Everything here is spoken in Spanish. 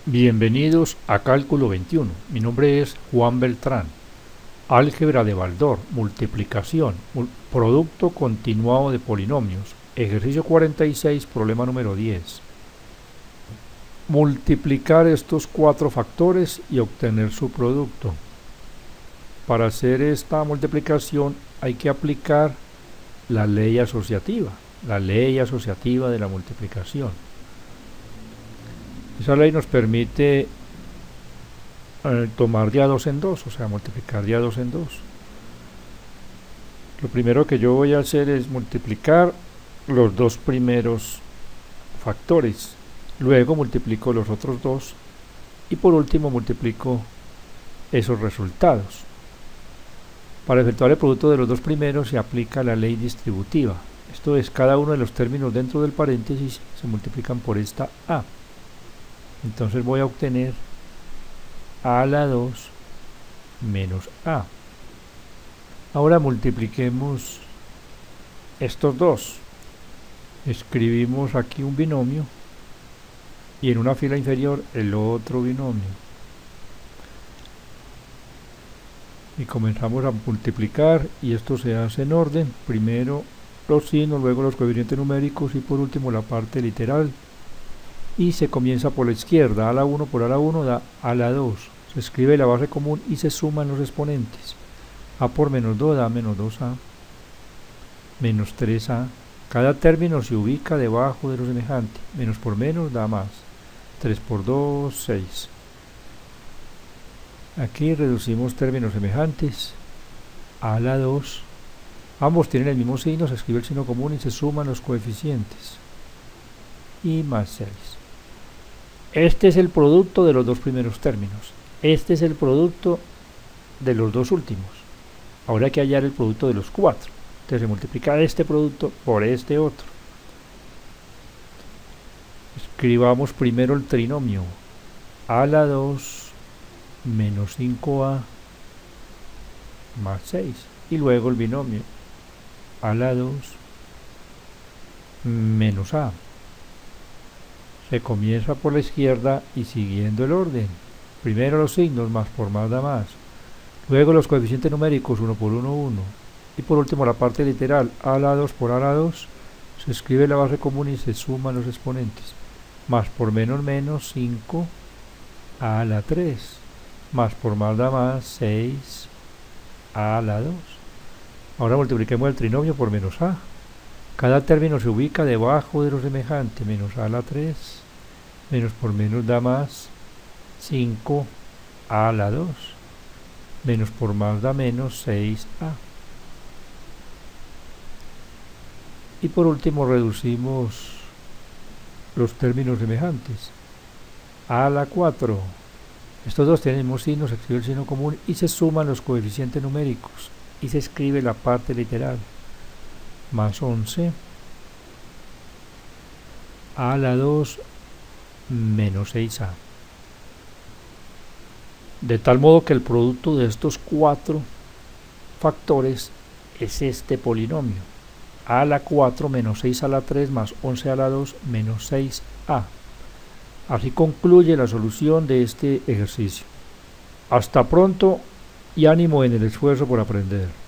Bienvenidos a Cálculo 21. Mi nombre es Juan Beltrán. Álgebra de Baldor, multiplicación, producto continuado de polinomios. Ejercicio 46, problema número 10. Multiplicar estos cuatro factores y obtener su producto. Para hacer esta multiplicación hay que aplicar la ley asociativa de la multiplicación. Esa ley nos permite tomar de a 2 en 2, o sea, multiplicar de a 2 en 2. Lo primero que yo voy a hacer es multiplicar los dos primeros factores, luego multiplico los otros dos y por último multiplico esos resultados. Para efectuar el producto de los dos primeros se aplica la ley distributiva, esto es, cada uno de los términos dentro del paréntesis se multiplican por esta a. Entonces voy a obtener a a la 2 menos a. Ahora multipliquemos estos dos. Escribimos aquí un binomio y en una fila inferior el otro binomio. Y comenzamos a multiplicar y esto se hace en orden. Primero los signos, luego los coeficientes numéricos y por último la parte literal. Y se comienza por la izquierda, a la 1 por a la 1 da a la 2, se escribe la base común y se suman los exponentes. A por menos 2 da menos 2a, menos 3a, cada término se ubica debajo de lo semejante, menos por menos da más, 3 por 2, 6. Aquí reducimos términos semejantes, a la 2, ambos tienen el mismo signo, se escribe el signo común y se suman los coeficientes, y más 6. Este es el producto de los dos primeros términos. Este es el producto de los dos últimos. Ahora hay que hallar el producto de los cuatro. Entonces se multiplica este producto por este otro. Escribamos primero el trinomio. A la 2 menos 5a más 6. Y luego el binomio. A la 2 menos a. Se comienza por la izquierda y siguiendo el orden. Primero los signos, más por más da más. Luego los coeficientes numéricos, 1 por 1, 1. Y por último la parte literal, a la 2 por a la 2. Se escribe la base común y se suman los exponentes. Más por menos menos, 5 a la 3. Más por más da más, 6 a la 2. Ahora multipliquemos el trinomio por menos a. Cada término se ubica debajo de lo semejante, menos a la 3, menos por menos da más, 5 a la 2, menos por más da menos, 6a. Y por último reducimos los términos semejantes, a la 4. Estos dos tienen el mismo signo, se escribe el signo común y se suman los coeficientes numéricos y se escribe la parte literal. Más 11 a la 2 menos 6a. De tal modo que el producto de estos cuatro factores es este polinomio. A la 4 menos 6 a la 3 más 11 a la 2 menos 6a. Así concluye la solución de este ejercicio. Hasta pronto y ánimo en el esfuerzo por aprender.